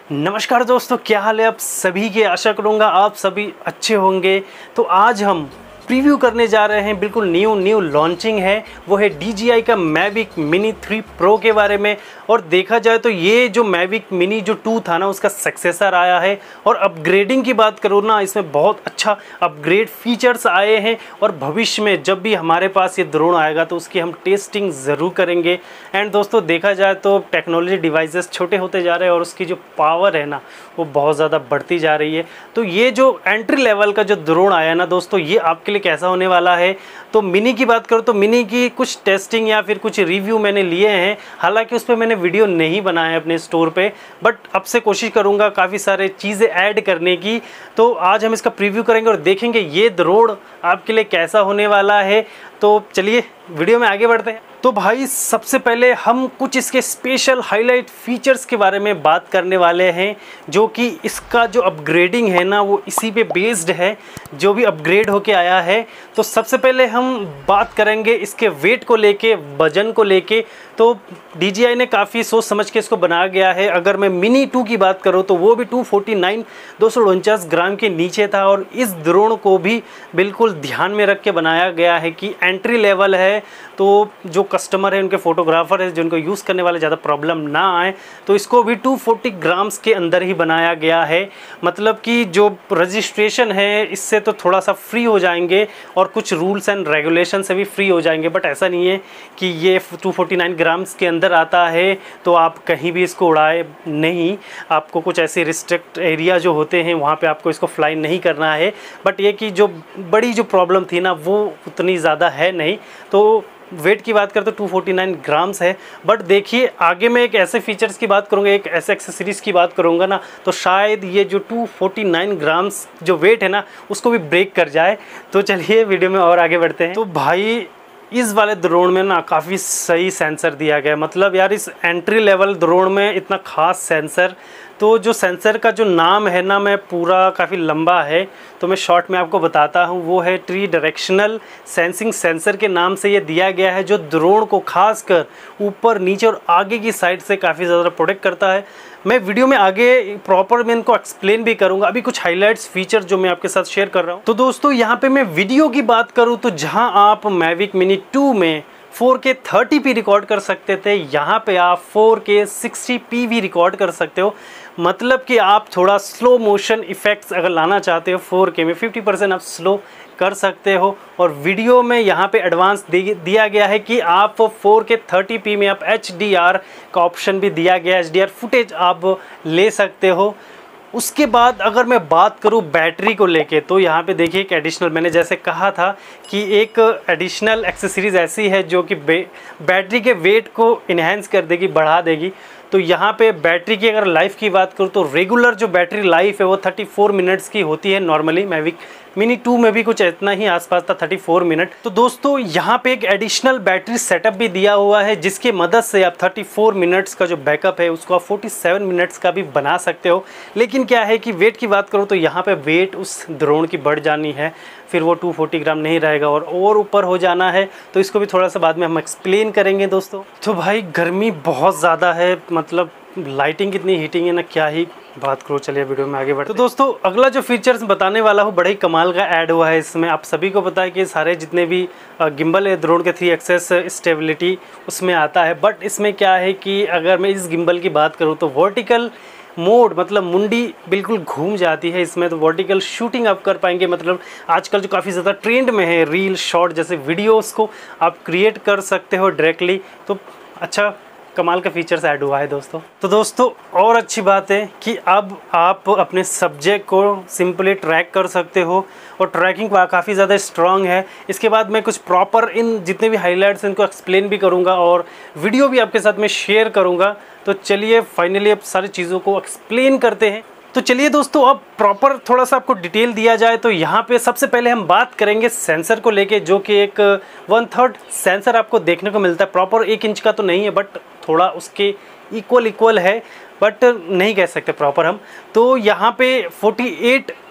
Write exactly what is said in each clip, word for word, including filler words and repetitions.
नमस्कार दोस्तों, क्या हाल है आप सभी के। आशा करूँगा आप सभी अच्छे होंगे। तो आज हम प्रीव्यू करने जा रहे हैं, बिल्कुल न्यू न्यू लॉन्चिंग है, वो है डी जी आई का मैविक मिनी थ्री प्रो के बारे में। और देखा जाए तो ये जो मैविक मिनी जो टू था ना, उसका सक्सेसर आया है। और अपग्रेडिंग की बात करूँ ना, इसमें बहुत अच्छा अपग्रेड फीचर्स आए हैं। और भविष्य में जब भी हमारे पास ये ड्रोन आएगा तो उसकी हम टेस्टिंग ज़रूर करेंगे। एंड दोस्तों देखा जाए तो टेक्नोलॉजी डिवाइसेस छोटे होते जा रहे हैं और उसकी जो पावर है ना, वो बहुत ज़्यादा बढ़ती जा रही है। तो ये जो एंट्री लेवल का जो ड्रोन आया ना दोस्तों, ये आपके लिए कैसा होने वाला है। तो मिनी की बात करूँ तो मिनी की कुछ टेस्टिंग या फिर कुछ रिव्यू मैंने लिए हैं। हालांकि उस पर मैंने वीडियो नहीं बनाया है अपने स्टोर पे, बट अब से कोशिश करूँगा काफ़ी सारे चीज़ें ऐड करने की। तो आज हम इसका प्रीव्यू करेंगे और देखेंगे ये ड्रोन आपके लिए कैसा होने वाला है। तो चलिए वीडियो में आगे बढ़ते हैं। तो भाई सबसे पहले हम कुछ इसके स्पेशल हाईलाइट फीचर्स के बारे में बात करने वाले हैं, जो कि इसका जो अपग्रेडिंग है ना, वो इसी पे बेस्ड है, जो भी अपग्रेड होके आया है। तो सबसे पहले हम बात करेंगे इसके वेट को लेके, वजन को लेके। तो डी जी आई ने काफ़ी सोच समझ के इसको बनाया गया है। अगर मैं मिनी टू की बात करूँ तो वो भी टू फोर्टी नाइन दो सौ उनचास ग्राम के नीचे था। और इस ड्रोन को भी बिल्कुल ध्यान में रख के बनाया गया है कि एंट्री लेवल है, तो जो कस्टमर है, उनके फोटोग्राफर है, जिनको यूज़ करने वाले ज़्यादा प्रॉब्लम ना आए, तो इसको भी टू फोर्टी ग्राम्स के अंदर ही बनाया गया है। मतलब कि जो रजिस्ट्रेशन है इससे तो थोड़ा सा फ्री हो जाएंगे और कुछ रूल्स एंड रेगुलेशन से भी फ्री हो जाएंगे। बट ऐसा नहीं है कि ये टू फोर्टी नाइन ग्राम्स के अंदर आता है तो आप कहीं भी इसको उड़ाए नहीं। आपको कुछ ऐसे रिस्ट्रिक्ट एरिया जो होते हैं वहाँ पे आपको इसको फ्लाई नहीं करना है। बट ये कि जो बड़ी जो प्रॉब्लम थी ना, वो उतनी ज़्यादा है नहीं। तो वेट की बात करते तो टू फोर्टी नाइन ग्राम्स है। बट देखिए आगे मैं एक ऐसे फीचर्स की बात करूँगा, एक ऐसे एक्सेसरीज़ की बात करूँगा ना, तो शायद ये जो टू फोर्टी नाइन ग्राम्स जो वेट है ना, उसको भी ब्रेक कर जाए। तो चलिए वीडियो में और आगे बढ़ते हैं। तो भाई इस वाले ड्रोन में ना काफ़ी सही सेंसर दिया गया है। मतलब यार इस एंट्री लेवल ड्रोन में इतना ख़ास सेंसर, तो जो सेंसर का जो नाम है ना, मैं पूरा काफ़ी लंबा है तो मैं शॉर्ट में आपको बताता हूँ। वो है ट्री डायरेक्शनल सेंसिंग सेंसर के नाम से ये दिया गया है, जो ड्रोन को खासकर ऊपर, नीचे और आगे की साइड से काफ़ी ज़्यादा प्रोटेक्ट करता है। मैं वीडियो में आगे प्रॉपर मैं इनको एक्सप्लेन भी करूंगा। अभी कुछ हाइलाइट्स फीचर जो मैं आपके साथ शेयर कर रहा हूँ। तो दोस्तों यहाँ पे मैं वीडियो की बात करूँ तो जहाँ आप मैविक मिनी टू में four K thirty P record कर सकते थे, यहाँ पे आप फोर के सिक्सटी पी भी रिकॉर्ड कर सकते हो। मतलब कि आप थोड़ा स्लो मोशन इफ़ेक्ट्स अगर लाना चाहते हो फोर के में, फिफ्टी परसेंट आप स्लो कर सकते हो। और वीडियो में यहाँ पे एडवांस दिया गया है कि आप फोर के थर्टी पी में आप एच डी आर का ऑप्शन भी दिया गया है, एच डी आर फुटेज आप ले सकते हो। उसके बाद अगर मैं बात करूं बैटरी को लेके, तो यहाँ पे देखिए एक एडिशनल, मैंने जैसे कहा था कि एक एडिशनल एक्सेसरीज़ ऐसी है जो कि बैटरी के वेट को इन्हेंस कर देगी, बढ़ा देगी। तो यहाँ पे बैटरी की अगर लाइफ की बात करूँ तो रेगुलर जो बैटरी लाइफ है वो थर्टी फोर मिनट्स की होती है नॉर्मली। मैविक मिनी टू में भी कुछ इतना ही आसपास था, थर्टी फोर मिनट। तो दोस्तों यहाँ पे एक एडिशनल बैटरी सेटअप भी दिया हुआ है, जिसकी मदद से आप थर्टी फोर मिनट्स का जो बैकअप है उसको आप फोर्टी सेवन मिनट्स का भी बना सकते हो। लेकिन क्या है कि वेट की बात करूँ तो यहाँ पे वेट उस ड्रोन की बढ़ जानी है, फिर वो टू फोर्टी ग्राम नहीं रहेगा और और ऊपर हो जाना है। तो इसको भी थोड़ा सा बाद में हम एक्सप्लेन करेंगे दोस्तों। तो भाई गर्मी बहुत ज़्यादा है, मतलब लाइटिंग कितनी हीटिंग है ना, क्या ही बात करो। चलिए वीडियो में आगे बढ़ते। तो दोस्तों अगला जो फीचर्स बताने वाला हूँ, बड़े ही कमाल का ऐड हुआ है इसमें। आप सभी को पता है कि सारे जितने भी गिम्बल है ड्रोन के थ्री एक्सेस स्टेबिलिटी उसमें आता है। बट इसमें क्या है कि अगर मैं इस गिम्बल की बात करूँ तो वर्टिकल मोड, मतलब मुंडी बिल्कुल घूम जाती है इसमें, तो वर्टिकल शूटिंग आप कर पाएंगे। मतलब आजकल जो काफ़ी ज़्यादा ट्रेंड में है, रील शॉर्ट जैसे वीडियोस को आप क्रिएट कर सकते हो डायरेक्टली। तो अच्छा कमाल का फीचर्स ऐड हुआ है दोस्तों। तो दोस्तों और अच्छी बात है कि अब आप अपने सब्जेक्ट को सिंपली ट्रैक कर सकते हो और ट्रैकिंग काफ़ी ज़्यादा स्ट्रांग है। इसके बाद मैं कुछ प्रॉपर इन जितने भी हाइलाइट्स इनको एक्सप्लेन भी करूँगा और वीडियो भी आपके साथ में शेयर करूँगा। तो चलिए फाइनली अब सारी चीज़ों को एक्सप्लेन करते हैं। तो चलिए दोस्तों अब प्रॉपर थोड़ा सा आपको डिटेल दिया जाए तो यहाँ पे सबसे पहले हम बात करेंगे सेंसर को लेके, जो कि एक वन थर्ड सेंसर आपको देखने को मिलता है। प्रॉपर एक इंच का तो नहीं है, बट थोड़ा उसके इक्वल इक्वल है, बट नहीं कह सकते प्रॉपर हम। तो यहाँ पे फोर्टी एट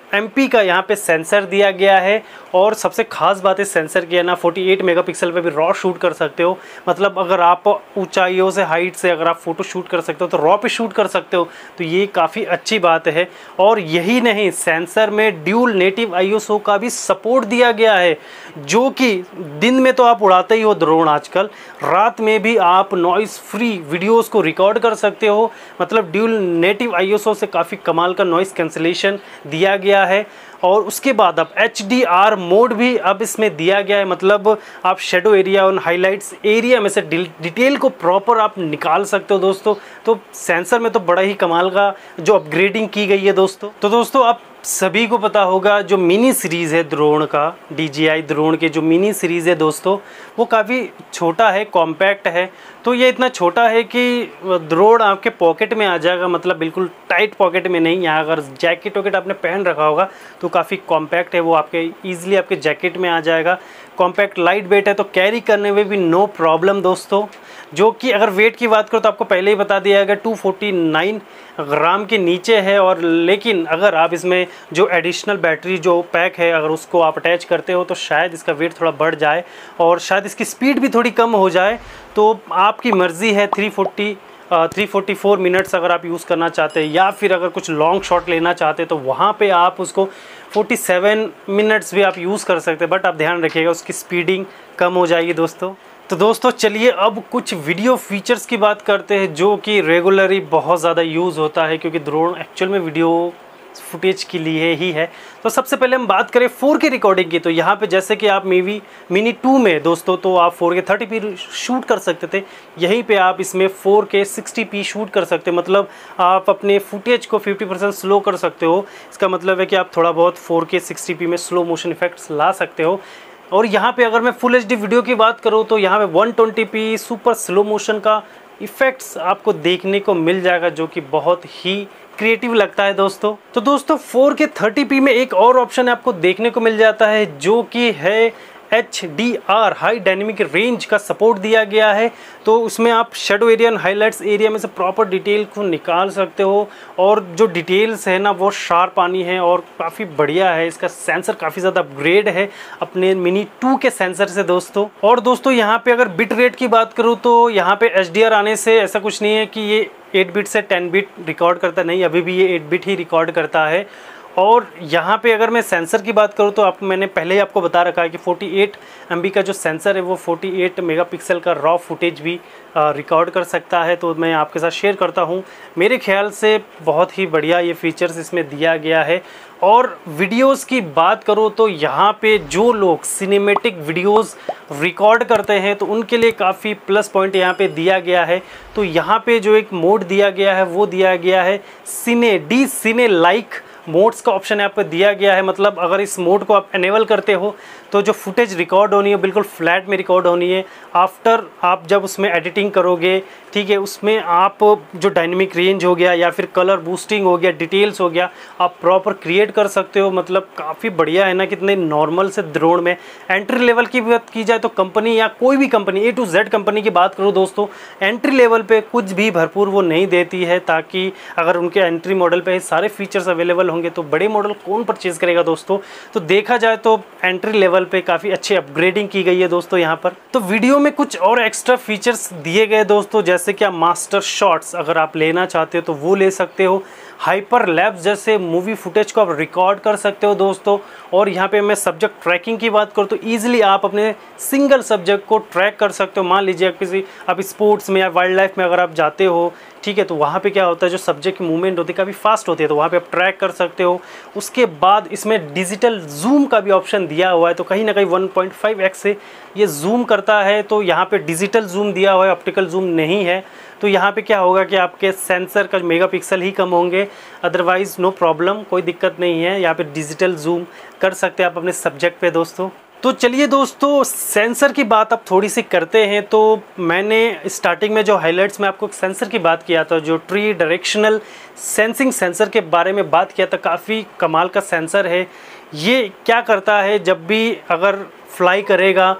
एमपी का यहाँ पे सेंसर दिया गया है। और सबसे खास बात है सेंसर की है ना, अड़तालीस मेगापिक्सल पे भी रॉ शूट कर सकते हो। मतलब अगर आप ऊंचाइयों से, हाइट से अगर आप फ़ोटो शूट कर सकते हो तो रॉ पे शूट कर सकते हो, तो ये काफ़ी अच्छी बात है। और यही नहीं, सेंसर में ड्यूल नेटिव आईएसओ का भी सपोर्ट दिया गया है, जो कि दिन में तो आप उड़ाते ही हो ड्रोन आजकल, रात में भी आप नॉइज़ फ्री वीडियोज़ को रिकॉर्ड कर सकते हो। मतलब ड्यूल नेटिव आईएसओ से काफ़ी कमाल का नॉइज़ कैंसिलेशन दिया गया है। और उसके बाद अब एच डी आर मोड भी अब इसमें दिया गया है। मतलब आप शेडो एरिया और हाइलाइट्स एरिया में से डिटेल को प्रॉपर आप निकाल सकते हो दोस्तों। तो सेंसर में तो बड़ा ही कमाल का जो अपग्रेडिंग की गई है दोस्तों। तो दोस्तों आप सभी को पता होगा जो मिनी सीरीज़ है ड्रोन का, डी जी आई ड्रोन के जो मिनी सीरीज़ है दोस्तों, वो काफ़ी छोटा है, कॉम्पैक्ट है। तो ये इतना छोटा है कि ड्रोन आपके पॉकेट में आ जाएगा, मतलब बिल्कुल टाइट पॉकेट में नहीं। यहाँ अगर जैकेट वैकेट आपने पहन रखा होगा तो काफ़ी कॉम्पैक्ट है, वो आपके ईजिली आपके जैकेट में आ जाएगा। कॉम्पैक्ट लाइट वेट है, तो कैरी करने में भी नो प्रॉब्लम दोस्तों। जो कि अगर वेट की बात करो तो आपको पहले ही बता दिया गया टू फोर्टी नाइन ग्राम के नीचे है। और लेकिन अगर आप इसमें जो एडिशनल बैटरी जो पैक है अगर उसको आप अटैच करते हो तो शायद इसका वेट थोड़ा बढ़ जाए और शायद इसकी स्पीड भी थोड़ी कम हो जाए। तो आपकी मर्ज़ी है, three forty three forty four minutes अगर आप यूज़ करना चाहते हैं, या फिर अगर कुछ लॉन्ग शॉट लेना चाहते हैं तो वहाँ पे आप उसको फोर्टी सेवन मिनट्स भी आप यूज़ कर सकते हैं। बट आप ध्यान रखिएगा उसकी स्पीडिंग कम हो जाएगी दोस्तों। तो दोस्तों चलिए अब कुछ वीडियो फीचर्स की बात करते हैं जो कि रेगुलरली बहुत ज़्यादा यूज़ होता है, क्योंकि ड्रोन एक्चुअल में वीडियो फुटेज के लिए ही है। तो सबसे पहले हम बात करें फोर के रिकॉर्डिंग की, तो यहाँ पे जैसे कि आप मेवी मिनी टू में दोस्तों तो आप four K thirty P shoot कर सकते थे, यहीं पे आप इसमें four K sixty P shoot कर सकते हैं। मतलब आप अपने फुटेज को फिफ्टी परसेंट स्लो कर सकते हो। इसका मतलब है कि आप थोड़ा बहुत फोर के सिक्सटी पी में स्लो मोशन इफेक्ट्स ला सकते हो। और यहाँ पे अगर मैं फुल एच डी वीडियो की बात करूँ तो यहाँ पे one twenty P super slow motion का इफ़ेक्ट्स आपको देखने को मिल जाएगा, जो कि बहुत ही क्रिएटिव लगता है दोस्तों। तो दोस्तों फोर के थर्टी पी में एक और ऑप्शन आपको देखने को मिल जाता है, जो कि है H D R high dynamic range का सपोर्ट दिया गया है। तो उसमें आप shadow area and highlights area में से प्रॉपर डिटेल को निकाल सकते हो, और जो डिटेल्स है ना वो शार्प आनी है और काफ़ी बढ़िया है। इसका सेंसर काफ़ी ज़्यादा अपग्रेड है अपने मिनी टू के सेंसर से दोस्तों। और दोस्तों यहाँ पे अगर बिट रेट की बात करूँ तो यहाँ पे एच डी आर आने से ऐसा कुछ नहीं है कि ये एट बिट से टेन बिट रिकॉर्ड करता नहीं, अभी भी ये एट बिट ही रिकॉर्ड करता है। और यहाँ पे अगर मैं सेंसर की बात करूँ तो आप मैंने पहले ही आपको बता रखा है कि फोर्टी एट एम बी का जो सेंसर है वो फोर्टी एट मेगापिक्सल का रॉ फुटेज भी रिकॉर्ड कर सकता है। तो मैं आपके साथ शेयर करता हूँ, मेरे ख्याल से बहुत ही बढ़िया ये फीचर्स इसमें दिया गया है। और वीडियोस की बात करो तो यहाँ पे जो लोग सिनेमैटिक वीडियोस रिकॉर्ड करते हैं तो उनके लिए काफ़ी प्लस पॉइंट यहाँ पे दिया गया है। तो यहाँ पे जो एक मोड दिया गया है वो दिया गया है cine D cine like modes का ऑप्शन यहाँ पे दिया गया है। मतलब अगर इस मोड को आप एनेबल करते हो तो जो फुटेज रिकॉर्ड होनी है बिल्कुल फ्लैट में रिकॉर्ड होनी है। आफ्टर आप जब उसमें एडिटिंग करोगे, ठीक है, उसमें आप जो डायनेमिक रेंज हो गया या फिर कलर बूस्टिंग हो गया, डिटेल्स हो गया, आप प्रॉपर क्रिएट कर सकते हो। मतलब काफ़ी बढ़िया है ना, कितने नॉर्मल से ड्रोन में। एंट्री लेवल की बात की जाए तो कंपनी या कोई भी company A to Z company की बात करो दोस्तों, एंट्री लेवल पे कुछ भी भरपूर वो नहीं देती है, ताकि अगर उनके एंट्री मॉडल पे सारे फीचर्स अवेलेबल होंगे तो बड़े मॉडल कौन परचेज़ करेगा दोस्तों। तो देखा जाए तो एंट्री लेवल पे काफ़ी अच्छी अपग्रेडिंग की गई है दोस्तों यहाँ पर। तो वीडियो में कुछ और एक्स्ट्रा फीचर्स दिए गए दोस्तों, जैसे कि आप मास्टर शॉट्स अगर आप लेना चाहते हो तो वो ले सकते हो। हाइपर लैप्स जैसे मूवी फुटेज को आप रिकॉर्ड कर सकते हो दोस्तों। और यहाँ पे मैं सब्जेक्ट ट्रैकिंग की बात करूँ तो ईजिली आप अपने सिंगल सब्जेक्ट को ट्रैक कर सकते हो। मान लीजिए किसी आप स्पोर्ट्स में या वाइल्ड लाइफ में अगर आप जाते हो, ठीक है, तो वहाँ पे क्या होता है जो सब्जेक्ट की मूवमेंट होती है काफ़ी फास्ट होती है, तो वहाँ पे आप ट्रैक कर सकते हो। उसके बाद इसमें डिजिटल जूम का भी ऑप्शन दिया हुआ है, तो कहीं ना कहीं वन पॉइंट फाइव एक्स से ये जूम करता है। तो यहाँ पे डिजिटल जूम दिया हुआ है, ऑप्टिकल जूम नहीं है। तो यहाँ पे क्या होगा कि आपके सेंसर का मेगापिक्सल ही कम होंगे, अदरवाइज़ नो प्रॉब्लम, कोई दिक्कत नहीं है। यहाँ पे डिजिटल जूम कर सकते हैं आप अपने सब्जेक्ट पे दोस्तों। तो चलिए दोस्तों सेंसर की बात अब थोड़ी सी करते हैं। तो मैंने स्टार्टिंग में जो हाइलाइट्स में आपको सेंसर की बात किया था, जो ट्री डायरेक्शनल सेंसिंग सेंसर के बारे में बात किया था, काफ़ी कमाल का सेंसर है। ये क्या करता है, जब भी अगर फ्लाई करेगा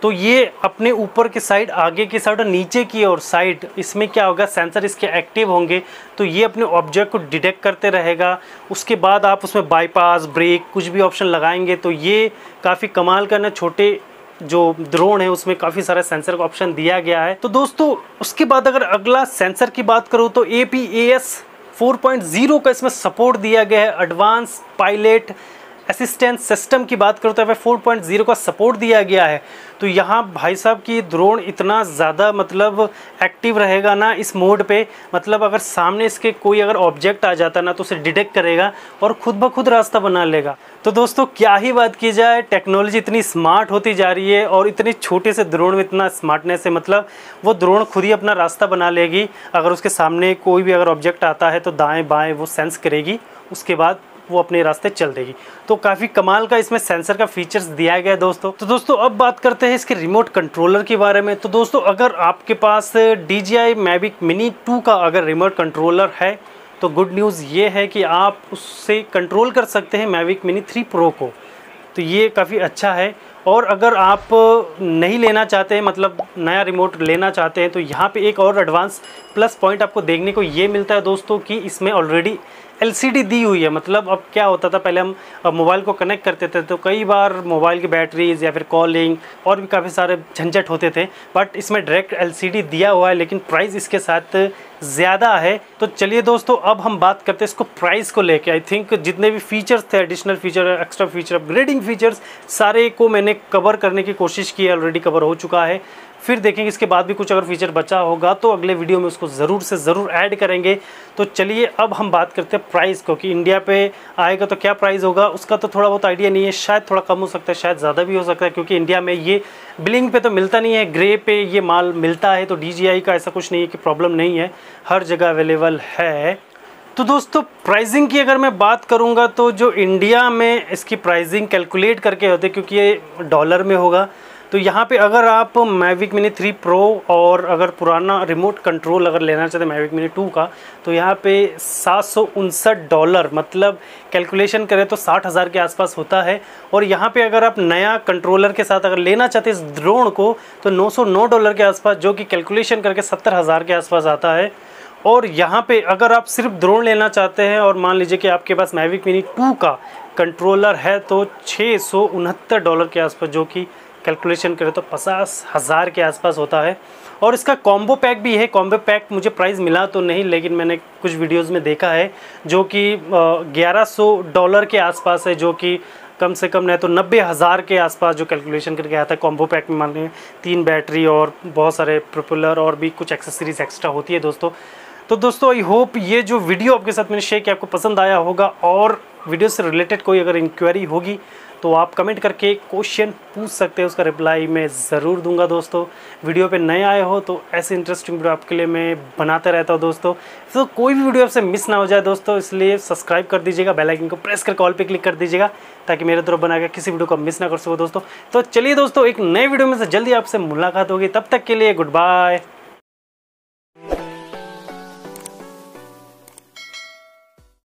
तो ये अपने ऊपर की साइड, आगे की साइड और नीचे की और साइड, इसमें क्या होगा, सेंसर इसके एक्टिव होंगे तो ये अपने ऑब्जेक्ट को डिटेक्ट करते रहेगा। उसके बाद आप उसमें बाईपास, ब्रेक कुछ भी ऑप्शन लगाएंगे तो ये काफ़ी कमाल का ना, छोटे जो ड्रोन है उसमें काफ़ी सारा सेंसर का ऑप्शन दिया गया है। तो दोस्तों उसके बाद अगर अगला सेंसर की बात करूँ तो A P A S four point zero का इसमें सपोर्ट दिया गया है। एडवांस पायलट असिस्टेंट सिस्टम की बात करो तो यहाँ पे फोर पॉइंट ज़ीरो का सपोर्ट दिया गया है। तो यहाँ भाई साहब की ड्रोन इतना ज़्यादा मतलब एक्टिव रहेगा ना इस मोड पे, मतलब अगर सामने इसके कोई अगर ऑब्जेक्ट आ जाता ना तो उसे डिटेक्ट करेगा और खुद ब खुद रास्ता बना लेगा। तो दोस्तों क्या ही बात की जाए, टेक्नोलॉजी इतनी स्मार्ट होती जा रही है और इतने छोटे से ड्रोन में इतना स्मार्टनेस है, मतलब वो ड्रोन खुद ही अपना रास्ता बना लेगी। अगर उसके सामने कोई भी अगर ऑब्जेक्ट आता है तो दाएँ बाएँ वो सेंस करेगी, उसके बाद वो अपने रास्ते चल देगी। तो काफ़ी कमाल का इसमें सेंसर का फीचर्स दिया गया है दोस्तों। तो दोस्तों अब बात करते हैं इसके रिमोट कंट्रोलर के बारे में। तो दोस्तों अगर आपके पास D J I Mavic mini two का अगर रिमोट कंट्रोलर है तो गुड न्यूज़ ये है कि आप उससे कंट्रोल कर सकते हैं मैविक मिनी थ्री प्रो को। तो ये काफ़ी अच्छा है। और अगर आप नहीं लेना चाहते हैं, मतलब नया रिमोट लेना चाहते हैं, तो यहाँ पे एक और एडवांस प्लस पॉइंट आपको देखने को ये मिलता है दोस्तों कि इसमें ऑलरेडी एल सी डी दी हुई है। मतलब अब क्या होता था, पहले हम मोबाइल को कनेक्ट करते थे तो कई बार मोबाइल की बैटरीज या फिर कॉलिंग और भी काफ़ी सारे झंझट होते थे, बट इसमें डायरेक्ट एल सी डी दिया हुआ है, लेकिन प्राइस इसके साथ ज़्यादा है। तो चलिए दोस्तों अब हम बात करते हैं इसको प्राइस को लेके। आई थिंक जितने भी फीचर्स थे, additional feature, extra feature, upgrading features, सारे को मैंने कवर करने की कोशिश की है, ऑलरेडी कवर हो चुका है। फिर देखेंगे इसके बाद भी कुछ अगर फीचर बचा होगा तो अगले वीडियो में उसको ज़रूर से ज़रूर ऐड करेंगे। तो चलिए अब हम बात करते हैं प्राइस को कि इंडिया पे आएगा तो क्या प्राइस होगा, उसका तो थोड़ा बहुत आइडिया नहीं है। शायद थोड़ा कम हो सकता है, शायद ज़्यादा भी हो सकता है, क्योंकि इंडिया में ये बिलिंग पे तो मिलता नहीं है, ग्रे पे ये माल मिलता है। तो डी जी आई का ऐसा कुछ नहीं है कि प्रॉब्लम नहीं है, हर जगह अवेलेबल है। तो दोस्तों प्राइसिंग की अगर मैं बात करूंगा तो जो इंडिया में इसकी प्राइसिंग कैलकुलेट करके होते, क्योंकि ये डॉलर में होगा, तो यहाँ पे अगर आप मैविक मिनी थ्री प्रो और अगर पुराना रिमोट कंट्रोल अगर लेना चाहते हैं मैविक मिनी टू का, तो यहाँ पे सात सौ उनसठ डॉलर, मतलब कैलकुलेशन करें तो साठ हज़ार के आसपास होता है। और यहाँ पे अगर आप नया कंट्रोलर के साथ अगर लेना चाहते हैं इस ड्रोन को तो नौ सौ नौ डॉलर के आसपास, जो कि कैलकुलेशन करके सत्तर हज़ार के आसपास आता है। और यहाँ पे अगर आप सिर्फ ड्रोन लेना चाहते हैं और मान लीजिए कि आपके पास मैविक मिनी टू का कंट्रोलर है तो छः सौ उनहत्तर डॉलर के आसपास, जो कि कैलकुलेशन करें तो पचास हज़ार के आसपास होता है। और इसका कॉम्बो पैक भी है। कॉम्बो पैक मुझे प्राइस मिला तो नहीं, लेकिन मैंने कुछ वीडियोस में देखा है जो कि ग्यारह सौ डॉलर के आसपास है, जो कि कम से कम नहीं तो नब्बे हज़ार के आसपास जो कैलकुलेशन करके आता है। कॉम्बो पैक में मान लें तीन बैटरी और बहुत सारे प्रोपेलर और भी कुछ एक्सेसरीज एक्स्ट्रा होती है दोस्तों। तो दोस्तों आई होप ये जो वीडियो आपके साथ मैंने शेयर किया आपको पसंद आया होगा, और वीडियो से रिलेटेड कोई अगर इंक्वायरी होगी तो आप कमेंट करके क्वेश्चन पूछ सकते हैं, उसका रिप्लाई मैं ज़रूर दूंगा दोस्तों। वीडियो पे नए आए हो तो ऐसे इंटरेस्टिंग वीडियो आपके लिए मैं बनाता रहता हूँ दोस्तों। तो कोई भी वीडियो आपसे मिस ना हो जाए दोस्तों, इसलिए सब्सक्राइब कर दीजिएगा, बेल आइकन को प्रेस कर कॉल पे क्लिक कर दीजिएगा ताकि मेरे तरफ बना के किसी वीडियो को मिस ना कर सको दोस्तों। तो चलिए दोस्तों एक नए वीडियो में से जल्दी आपसे मुलाकात होगी, तब तक के लिए गुड बाय।